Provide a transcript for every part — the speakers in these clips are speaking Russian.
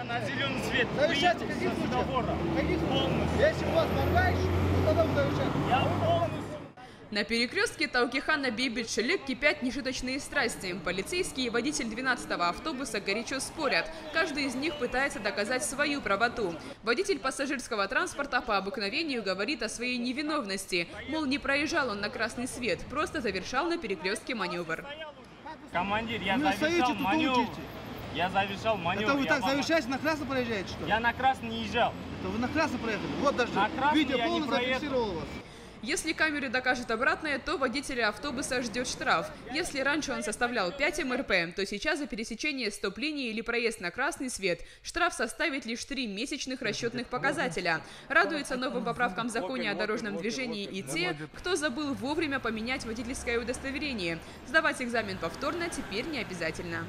Я на зеленый свет. Завещайте каких случаев? Каких случаев? Если у вас моргаешь, то тогда вы завещаете. Я полностью. На перекрестке Таукихана Бейбит-Шелек кипят нешуточные страсти. Полицейские и водитель 12-го автобуса горячо спорят. Каждый из них пытается доказать свою правоту. Водитель пассажирского транспорта по обыкновению говорит о своей невиновности. Мол, не проезжал он на красный свет, просто завершал на перекрестке маневр. Командир, я Ну, завершал стоите, тут маневр. учите. Я завершал маневр. Это вы так завершаете, на красный проезжаете, что ли? Я на красный не езжал. Это вы на красный проехали. Вот даже На красный видео я не полностью проехал. зафиксировало вас. Если камеры докажут обратное, то водителя автобуса ждет штраф. Если раньше он составлял 5 МРП, то сейчас за пересечение стоп-линии или проезд на красный свет штраф составит лишь 3 месячных расчетных показателя. Радуются новым поправкам в законе о дорожном движении и те, кто забыл вовремя поменять водительское удостоверение. Сдавать экзамен повторно теперь не обязательно.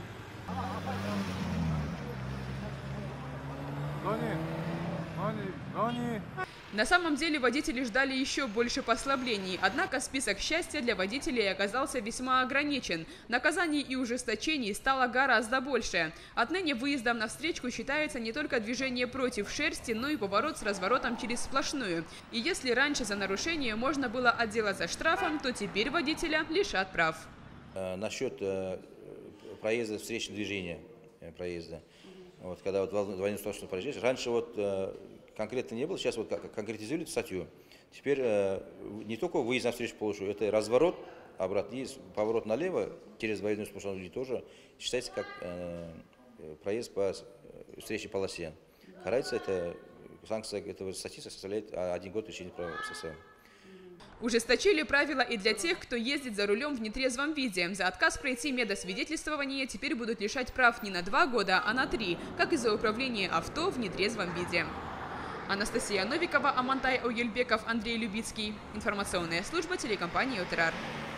На самом деле водители ждали еще больше послаблений, однако список счастья для водителей оказался весьма ограничен. Наказаний и ужесточений стало гораздо больше. Отныне выездом на встречку считается не только движение против шерсти, но и поворот с разворотом через сплошную. И если раньше за нарушение можно было отделаться штрафом, то теперь водителя лишат прав. Насчет проезда встречного движения, проезда. Вот, когда вот двойную сплошную проезжаешь, раньше вот конкретно не было, сейчас вот конкретизируют статью. Теперь не только выезд на встречную полосу, это разворот, обратно, и поворот налево через двойную сплошную тоже считается как проезд по встречной полосе. Карается это, санкция этого статьи составляет 1 год лишения права СССР. Ужесточили правила и для тех, кто ездит за рулем в нетрезвом виде. За отказ пройти медосвидетельствование теперь будут лишать прав не на 2 года, а на 3, как и за управление авто в нетрезвом виде. Анастасия Новикова, Амантай Ойельбеков, Андрей Любицкий. Информационная служба телекомпании «Отрар».